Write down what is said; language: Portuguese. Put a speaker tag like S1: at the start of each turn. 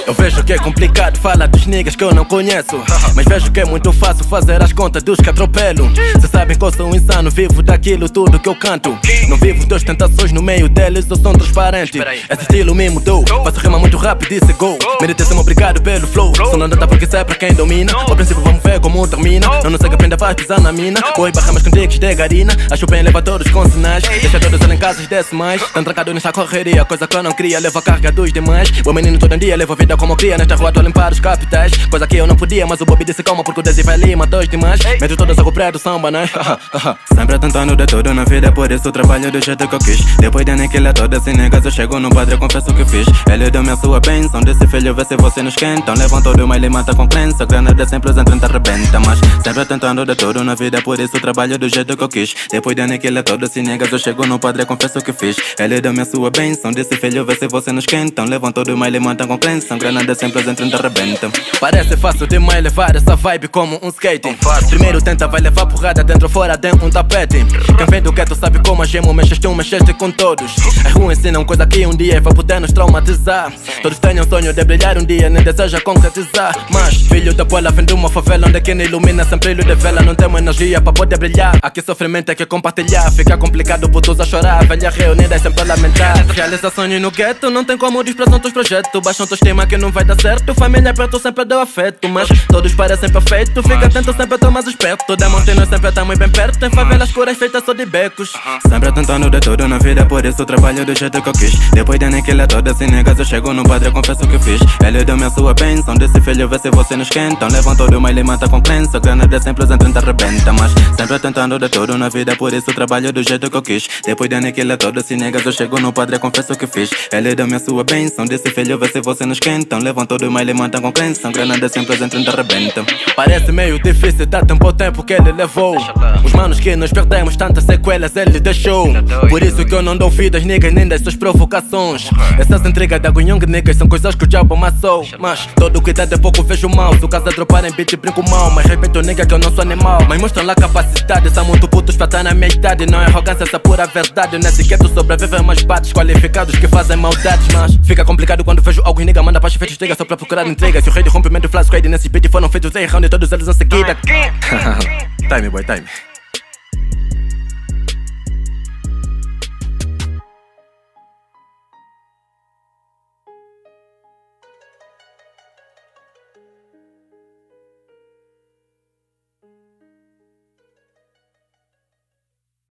S1: Eu vejo que é complicado falar dos niggas que eu não conheço, mas vejo que é muito fácil fazer as contas dos que atropelo. Cê sabem que eu sou um insano, vivo daquilo tudo que eu canto. Não vivo de ostentações, no meio deles eu sou transparente. Esse estilo me mudou, faço rima muito rápido e se go. Meditation, obrigado pelo flow. Só não dá porque isso é pra quem domina. Ao princípio vamos ver como termina. Não sei que aprenda faz pisar na mina. Boi barramas com dicas de garina. Acho bem levar todos com sinais. Deixa todos em casas decimais. Tão trancado nesta correria, coisa que eu não queria. Levo a carga dos demais. O menino todo dia leva a vida como cria. Nesta rua tô a limpar os capitais. Coisa que eu não podia, mas o Bobby disse calma porque o Desi vai lima dois demais. Medo todas a cobrar do samba, né? Sempre tentando de tudo na vida, por isso trabalho do jeito que eu quis. Depois de aniquilar toda sem negas, eu chego no padre, confesso o que fiz. Ele deu-me a sua bênção, desse filho vê se você nos esquenta. Levam todo uma e mata com crença. Grana de sempre os entrantes arrebenta. Mas sempre tentando de tudo na vida, por isso trabalho do jeito que eu quis. Depois de aniquilar toda sem negas, eu chego no padre, confesso o que fiz. Ele deu-me a sua bênção, desse filho vê se você nos esquenta. Levam todo uma e mata com crença. Grana de sempre os entrantes arrebenta. Parece fácil demais levar essa vibe como um skate. Primeiro tenta, vai levar porrada dentro ou fora de um tapete. Quem vem do gueto sabe como a gemo, mexeste com todos. As ruas ensinam coisa que um dia vai poder nos traumatizar. Todos têm um sonho de brilhar um dia, nem deseja concretizar. Mas filho da bola vem de uma favela onde quem ilumina sempre ilho de vela. Não temos energia para poder brilhar. Aqui sofrimento é que compartilhar. Fica complicado putos a chorar, velha reunida é sempre a lamentar. Realiza sonho no gueto, não tem como desprezar teus projetos. Baixa autoestima que não vai dar certo. Família perto sempre deu afeto, mas todos parecem perfeitos. Fica atento, sempre tô mais esperto. Da montanha sempre estamos bem perto. Em favelas escuras feitas só de becos. Sempre tentando de tudo na vida, por isso trabalho do jeito que eu quis. Depois de aniquilar toda sem negas, eu chego no padre, confesso o que fiz. Ele deu-me a sua bênção, desse filho vê se você nos esquenta. Levam todo uma e mata com crença. Grana de sempre os entrantes arrebenta. Mas sempre tentando de tudo na vida, por isso trabalho do jeito que eu quis. Depois de aniquilar toda sem negas, eu chego no padre, confesso o que fiz. Ele deu-me a sua bênção, desse filho vê se você nos esquenta. Levam todo uma e mata com crença. Grana de sempre os entrantes arrebenta. Parece meio difícil, dá tempo ao tempo que ele levou. Os manos que nos perdemos, tantas sequelas ele deixou. Por isso que eu não dou ouvido às niggas nem das suas provocações. Essas intrigas da Gunhong niggas são coisas que o diabo amassou. Mas todo cuidado é pouco, vejo mal. Se o caso é dropar em beat, brinco mal. Mas respeito nigga que eu não sou animal. Mas mostram lá capacidade, são muito putos pra estar na minha idade. Não é arrogância, essa pura verdade. Nesse gueto sobrevivem mais bates qualificados que fazem maldades. Mas fica complicado quando vejo algo nigga manda para feitos triga só pra procurar intriga. Se o rei de rompimento flash squad nesse beat foram feitos em round e todos eles em seguida. Time boy, time.